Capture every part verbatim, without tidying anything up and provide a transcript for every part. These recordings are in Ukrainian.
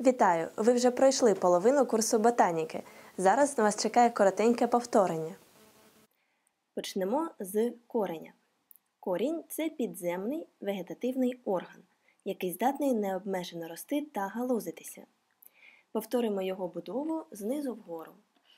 Вітаю! Ви вже пройшли половину курсу ботаніки. Зараз на вас чекає коротеньке повторення. Почнемо з кореня. Корінь – це підземний вегетативний орган, який здатний необмежено рости та галузитися. Повторимо його будову знизу вгору.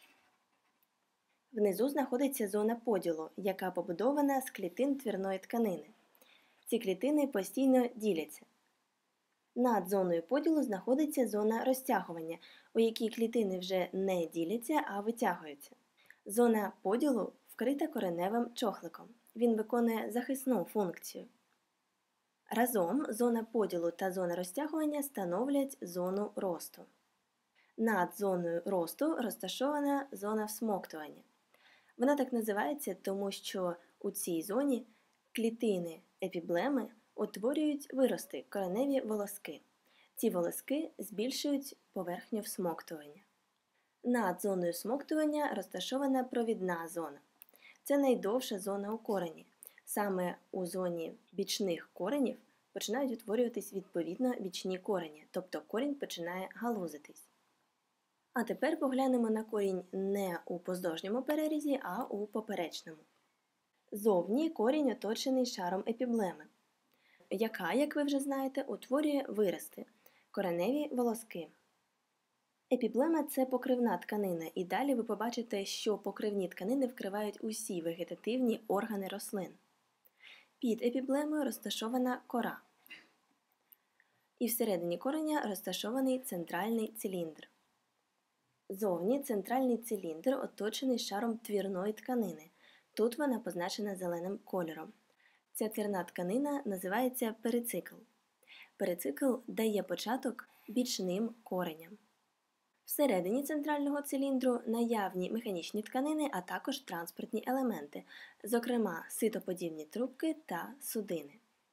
Внизу знаходиться зона поділу, яка побудована з клітин твірної тканини. Ці клітини постійно діляться. Над зоною поділу знаходиться зона розтягування, у якій клітини вже не діляться, а витягуються. Зона поділу вкрита кореневим чохликом. Він виконує захисну функцію. Разом зона поділу та зона розтягування становлять зону росту. Над зоною росту розташована зона всмоктування. Вона так називається, тому що у цій зоні клітини епіблеми утворюють вирости, кореневі волоски. Ці волоски збільшують поверхню всмоктування. Над зоною всмоктування розташована провідна зона. Це найдовша зона у корені. Саме у зоні бічних коренів починають утворюватись відповідно бічні корені, тобто корінь починає галузитись. А тепер поглянемо на корінь не у поздовжньому перерізі, а у поперечному. Зовні корінь оточений шаром епіблеми, яка, як ви вже знаєте, утворює вирости – кореневі волоски. Епіблема – це покривна тканина, і далі ви побачите, що покривні тканини вкривають усі вегетативні органи рослин. Під епіблемою розташована кора. І всередині кореня розташований центральний циліндр. Зовні центральний циліндр оточений шаром твірної тканини. Тут вона позначена зеленим кольором. Ця твірна тканина називається перицикл. Перицикл дає початок бічним кореням. Всередині центрального циліндру наявні механічні тканини, а також транспортні елементи, зокрема ситоподібні трубки та судини.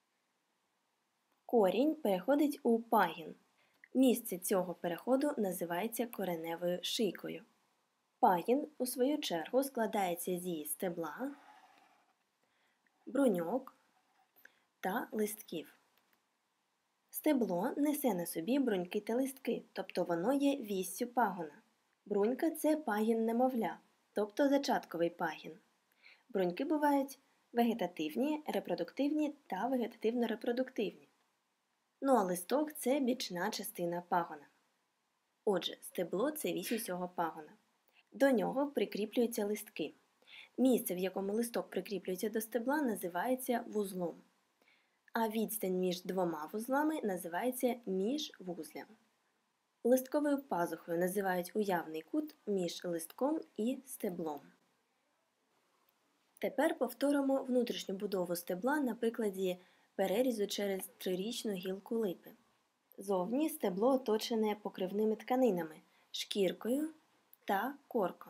Корінь переходить у пагін. Місце цього переходу називається кореневою шийкою. Пагін, у свою чергу, складається зі стебла, бруньок та листків. Стебло несе на собі бруньки та листки, тобто воно є віссю пагона. Брунька – це пагін немовля, тобто зачатковий пагін. Бруньки бувають вегетативні, репродуктивні та вегетативно-репродуктивні. Ну а листок – це бічна частина пагона. Отже, стебло – це вісь усього пагона. До нього прикріплюються листки. Місце, в якому листок прикріплюється до стебла, називається вузлом. А відстань між двома вузлами називається міжвузлям. Листковою пазухою називають уявний кут між листком і стеблом. Тепер повторимо внутрішню будову стебла на прикладі перерізу через трирічну гілку липи. Зовні стебло оточене покривними тканинами – шкіркою та корком.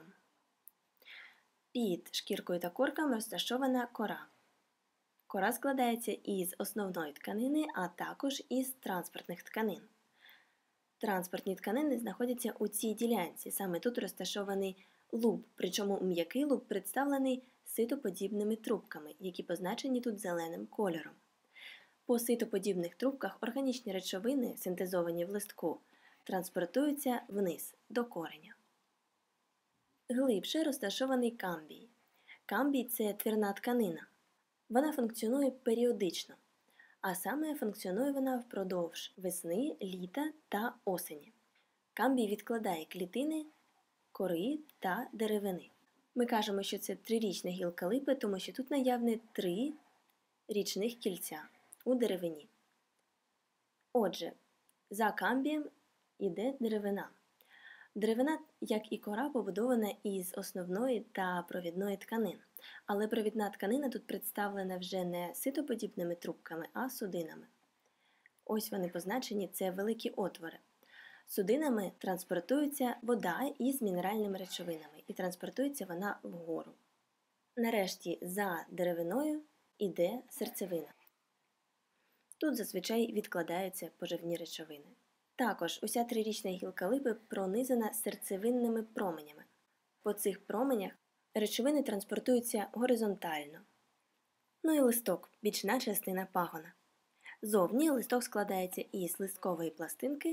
Під шкіркою та корком розташована кора. Кора складається із основної тканини, а також із транспортних тканин. Транспортні тканини знаходяться у цій ділянці, саме тут розташований луб, причому м'який луб представлений ситоподібними трубками, які позначені тут зеленим кольором. По ситоподібних трубках органічні речовини, синтезовані в листку, транспортуються вниз, до кореня. Глибше розташований камбій. Камбій – це твірна тканина. Вона функціонує періодично, а саме функціонує вона впродовж весни, літа та осені. Камбій відкладає клітини, кори та деревини. Ми кажемо, що це трирічна гілка липи, тому що тут наявне три річних кільця у деревині. Отже, за камбієм йде деревина. Деревина, як і кора, побудована із основної та провідної тканин. Але провідна тканина тут представлена вже не ситоподібними трубками, а судинами. Ось вони позначені, це великі отвори. Судинами транспортується вода із мінеральними речовинами, і транспортується вона вгору. Нарешті за деревиною йде серцевина. Тут зазвичай відкладаються поживні речовини. Також уся трирічна гілка липи пронизана серцевинними променями. По цих променях речовини транспортуються горизонтально. Ну і листок – бічна частина пагона. Зовні листок складається із листкової пластинки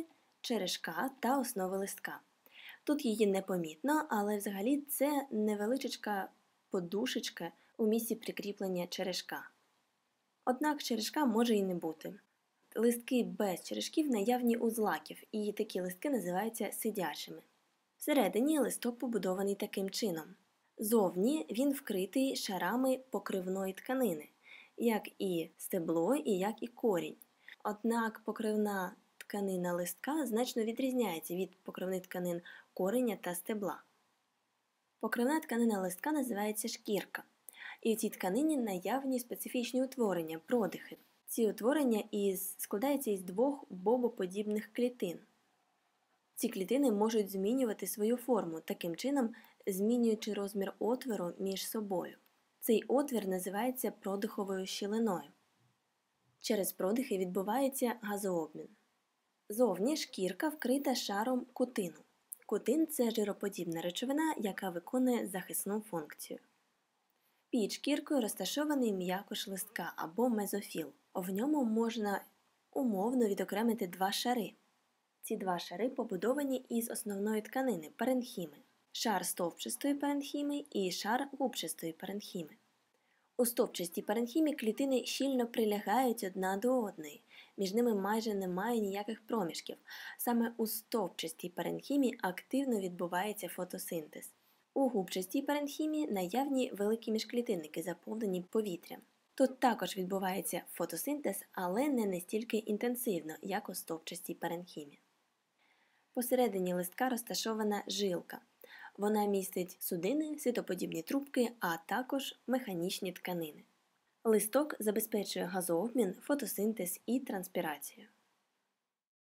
черешка та основи листка. Тут її непомітно, але взагалі це невеличка подушечка у місці прикріплення черешка. Однак черешка може і не бути. Листки без черешків наявні у злаків, і такі листки називаються сидячими. Всередині листок побудований таким чином. Зовні він вкритий шарами покривної тканини, як і стебло, і як і корінь. Однак покривна тканина листка значно відрізняється від покривних тканин кореня та стебла. Покривна тканина листка називається шкірка, і в цій тканині наявні специфічні утворення – продихи. Ці утворення із, складаються із двох бобоподібних клітин. Ці клітини можуть змінювати свою форму, таким чином змінюючи розмір отвору між собою. Цей отвір називається продиховою щілиною. Через продихи відбувається газообмін. Зовні шкірка вкрита шаром кутину. Кутин – це жироподібна речовина, яка виконує захисну функцію. Під шкіркою розташований м'якош листка або мезофіл. В ньому можна умовно відокремити два шари. Ці два шари побудовані із основної тканини – паренхіми. Шар стовпчастої паренхіми і шар губчастої паренхіми. У стовпчастій паренхімі клітини щільно прилягають одна до одної, між ними майже немає ніяких проміжків. Саме у стовпчастій паренхімі активно відбувається фотосинтез. У губчастій паренхімі наявні великі міжклітинники, заповнені повітрям. Тут також відбувається фотосинтез, але не настільки інтенсивно, як у стовпчастій паренхімі. Посередині листка розташована жилка. Вона містить судини, ситоподібні трубки, а також механічні тканини. Листок забезпечує газообмін, фотосинтез і транспірацію.